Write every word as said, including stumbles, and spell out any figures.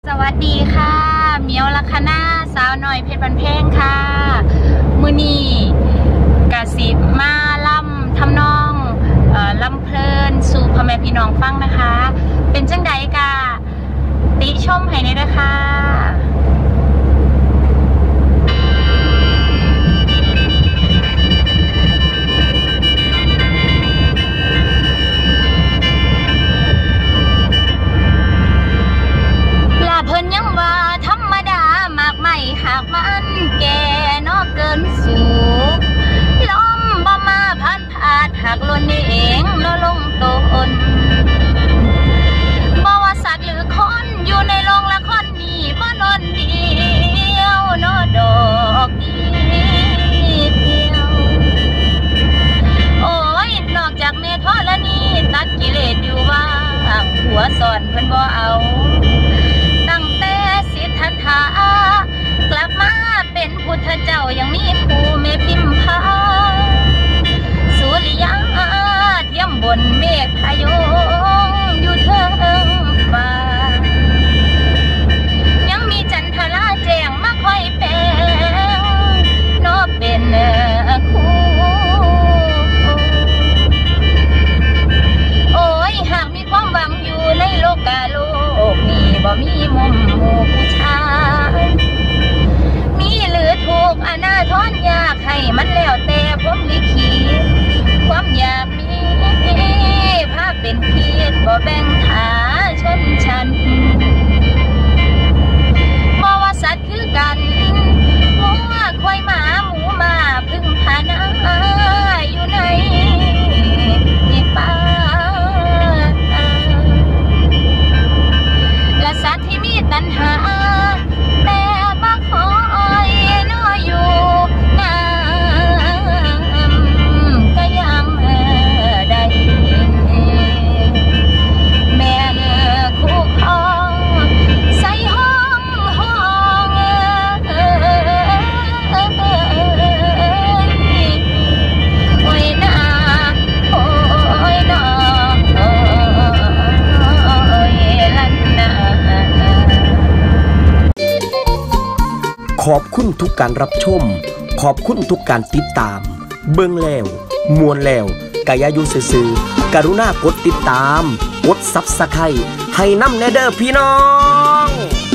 สวัสดีค่ะเมียวลัคนาสาวหน่อยเพชรบันเพงค่ะมือนีกะสิมาล่ำทำนองล่ำเพลินสู่พ่อแม่พี่น้องฟังนะคะเป็นจังใดกะติชมให้ในด้วยค่ะหากมันแก่นอกเกินสูงลมบ่มาพันผาดหากล้นเองนอลงตนบ่ว่าสัตว์หรือคนอยู่ในโรงละครนี้บ่นอนเดียวนอดอกเดียวโอ้ยนอกจากเมทอละนี้ตัดกิเลสอยู่ว่าหัวสอนเพิ่นบ่เอาตั้งแต่สิทธัตถะกลับมาเป็นพุทธเจ้ายังมีภูเมพิมพาสุริยะเทียมบนเมฆพายงอยู่เทิงฟ้ายังมีจันทราแจ้งมาคอยแปลงนอเป็นคู่โอ้ยหากมีความหวังอยู่ในโลกาโลกนี้บ่มีมุมหมู่ผู้ชายหรือถูกอนาทรอยากให้มันแล้วแต่ผมลิขิตความอยากมีภาพเป็นพิษบ่แบ่งฐาชนชั้นบ่ว่าสัตว์คือกันหัวควายหมาหมูมาพึ่งพานาอยู่ในป่าและสัตว์ที่มีตัณหาแต่บ่ขออยู่น้ำก็ยังได้แม่นคู่ครองใส่ห้องห้องโอ้ยนาโอ้ยนาโอ้ยลันนาขอบคุณทุกการรับชมขอบคุณทุกการติดตามเบิ่งแล้วมวนแล้วกายายุซื่อๆกรุณากดติดตามกดซับสไครบ์ให้นำแน่เด้อพี่น้อง